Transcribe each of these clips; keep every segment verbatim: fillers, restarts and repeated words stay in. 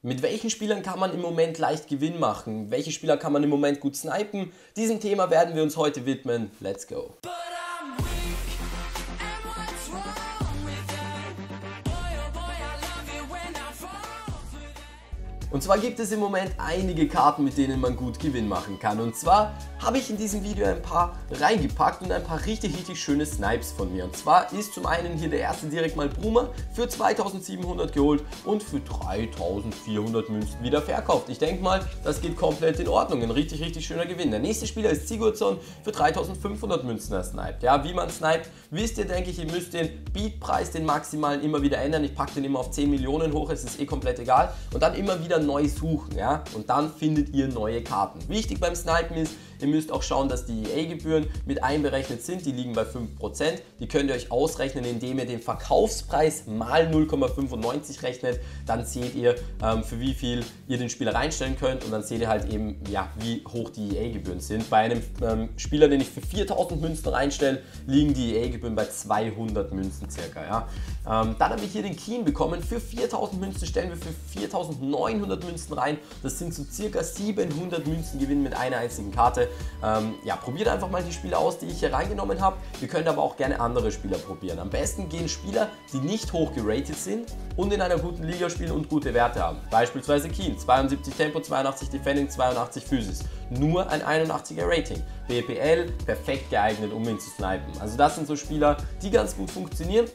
Mit welchen Spielern kann man im Moment leicht Gewinn machen? Welche Spieler kann man im Moment gut snipen? Diesem Thema werden wir uns heute widmen. Let's go! Und zwar gibt es im Moment einige Karten, mit denen man gut Gewinn machen kann. Und zwar habe ich in diesem Video ein paar reingepackt und ein paar richtig, richtig schöne Snipes von mir. Und zwar ist zum einen hier der erste direkt mal Bruma für zweitausendsiebenhundert geholt und für dreitausendvierhundert Münzen wieder verkauft. Ich denke mal, das geht komplett in Ordnung. Ein richtig, richtig schöner Gewinn. Der nächste Spieler ist Sigurdsson für dreitausendfünfhundert Münzen er sniped. Ja, wie man sniped, wisst ihr, denke ich, ihr müsst den Beatpreis, den maximalen, immer wieder ändern. Ich packe den immer auf zehn Millionen hoch, es ist eh komplett egal. Und dann immer wieder neu suchen, ja, und dann findet ihr neue Karten. Wichtig beim Snipen ist, ihr müsst auch schauen, dass die E A-Gebühren mit einberechnet sind, die liegen bei fünf Prozent. Die könnt ihr euch ausrechnen, indem ihr den Verkaufspreis mal null Komma fünfundneunzig rechnet, dann seht ihr, ähm, für wie viel ihr den Spieler reinstellen könnt und dann seht ihr halt eben, ja, wie hoch die E A-Gebühren sind. Bei einem ähm, Spieler, den ich für viertausend Münzen reinstelle, liegen die E A-Gebühren bei zweihundert Münzen circa, ja. Ähm, dann habe ich hier den Keen bekommen, für viertausend Münzen stellen wir für viertausendneunhundert Münzen rein. Das sind so circa siebenhundert Münzen Gewinn mit einer einzigen Karte. Ähm, ja, probiert einfach mal die Spieler aus, die ich hier reingenommen habe. Ihr könnt aber auch gerne andere Spieler probieren. Am besten gehen Spieler, die nicht hoch geratet sind und in einer guten Liga spielen und gute Werte haben. Beispielsweise Keen, zweiundsiebzig Tempo, zweiundachtzig Defending, zweiundachtzig Physis. Nur ein einundachtziger Rating. B P L, perfekt geeignet, um ihn zu snipen. Also das sind so Spieler, die ganz gut funktionieren.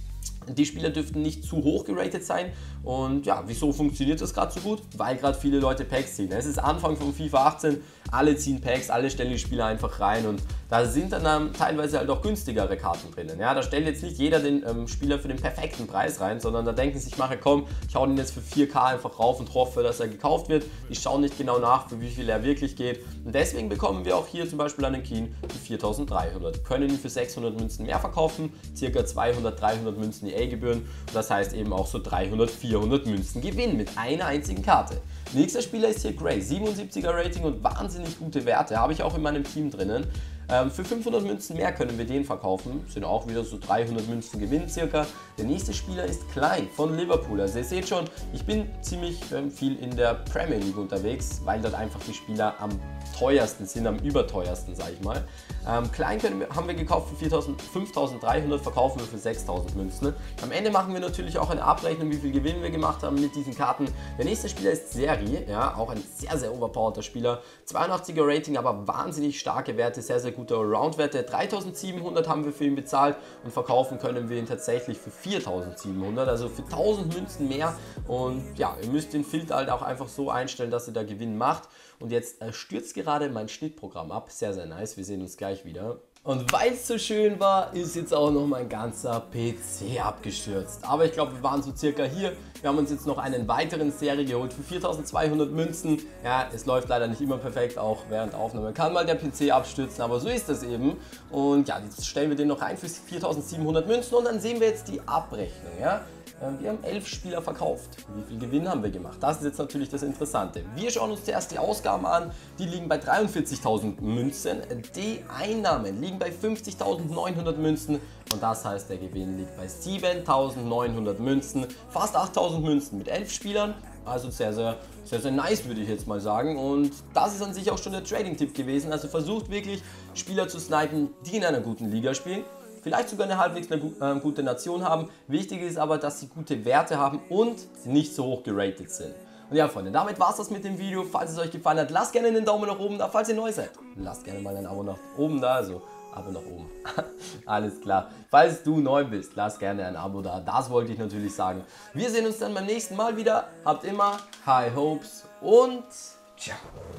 Die Spieler dürften nicht zu hoch geratet sein und ja, wieso funktioniert das gerade so gut? Weil gerade viele Leute Packs ziehen. Es ist Anfang von FIFA achtzehn, alle ziehen Packs, alle stellen die Spieler einfach rein und da sind dann ähm, teilweise halt auch günstigere Karten drinnen. Ja, da stellt jetzt nicht jeder den ähm, Spieler für den perfekten Preis rein, sondern da denken sich, mache komm, ich hau den jetzt für vier K einfach rauf und hoffe, dass er gekauft wird. Ich schaue nicht genau nach, für wie viel er wirklich geht und deswegen bekommen wir auch hier zum Beispiel einen Keen für viertausenddreihundert. Können ihn für sechshundert Münzen mehr verkaufen, circa zweihundert, dreihundert Münzen E A-Gebühren. Das heißt eben auch so dreihundert, vierhundert Münzen Gewinn mit einer einzigen Karte. Nächster Spieler ist hier Gray, siebenundsiebziger Rating und wahnsinnig gute Werte, habe ich auch in meinem Team drinnen. Ähm, für fünfhundert Münzen mehr können wir den verkaufen, sind auch wieder so dreihundert Münzen Gewinn circa. Der nächste Spieler ist Klein von Liverpool, also ihr seht schon, ich bin ziemlich ähm, viel in der Premier League unterwegs, weil dort einfach die Spieler am teuersten sind, am überteuersten, sage ich mal. Ähm, Klein können wir, haben wir gekauft für fünftausenddreihundert, verkaufen wir für sechstausend Münzen. Am Ende machen wir natürlich auch eine Abrechnung, wie viel Gewinn wir gemacht haben mit diesen Karten. Der nächste Spieler ist Seri, ja, auch ein sehr, sehr overpowerter Spieler. zweiundachtziger Rating, aber wahnsinnig starke Werte, sehr, sehr gute Allround-Werte. dreitausendsiebenhundert haben wir für ihn bezahlt und verkaufen können wir ihn tatsächlich für viertausendsiebenhundert, also für tausend Münzen mehr. Und ja, ihr müsst den Filter halt auch einfach so einstellen, dass ihr da Gewinn macht. Und jetzt äh, stürzt gerade mein Schnittprogramm ab. Sehr, sehr nice. Wir sehen uns gleich wieder. Und weil es so schön war, ist jetzt auch noch mein ganzer P C abgestürzt. Aber ich glaube, wir waren so circa hier. Wir haben uns jetzt noch einen weiteren Serie geholt für viertausendzweihundert Münzen. Ja, es läuft leider nicht immer perfekt, auch während der Aufnahme kann mal der P C abstürzen, aber so ist das eben. Und ja, jetzt stellen wir den noch rein für viertausendsiebenhundert Münzen und dann sehen wir jetzt die Abrechnung. Ja? Wir haben elf Spieler verkauft. Wie viel Gewinn haben wir gemacht? Das ist jetzt natürlich das Interessante. Wir schauen uns zuerst die Ausgaben an. Die liegen bei dreiundvierzigtausend Münzen. Die Einnahmen liegen bei fünfzigtausendneunhundert Münzen. Und das heißt, der Gewinn liegt bei siebentausendneunhundert Münzen. Fast achttausend Münzen mit elf Spielern. Also sehr, sehr, sehr, sehr nice, würde ich jetzt mal sagen. Und das ist an sich auch schon der Trading-Tipp gewesen. Also versucht wirklich, Spieler zu snipen, die in einer guten Liga spielen. Vielleicht sogar eine halbwegs eine äh, gute Nation haben. Wichtig ist aber, dass sie gute Werte haben und nicht so hoch geratet sind. Und ja, Freunde, damit war es das mit dem Video. Falls es euch gefallen hat, lasst gerne einen Daumen nach oben da. Falls ihr neu seid, lasst gerne mal ein Abo nach oben da. Also, Abo nach oben. Alles klar. Falls du neu bist, lasst gerne ein Abo da. Das wollte ich natürlich sagen. Wir sehen uns dann beim nächsten Mal wieder. Habt immer High Hopes und ciao.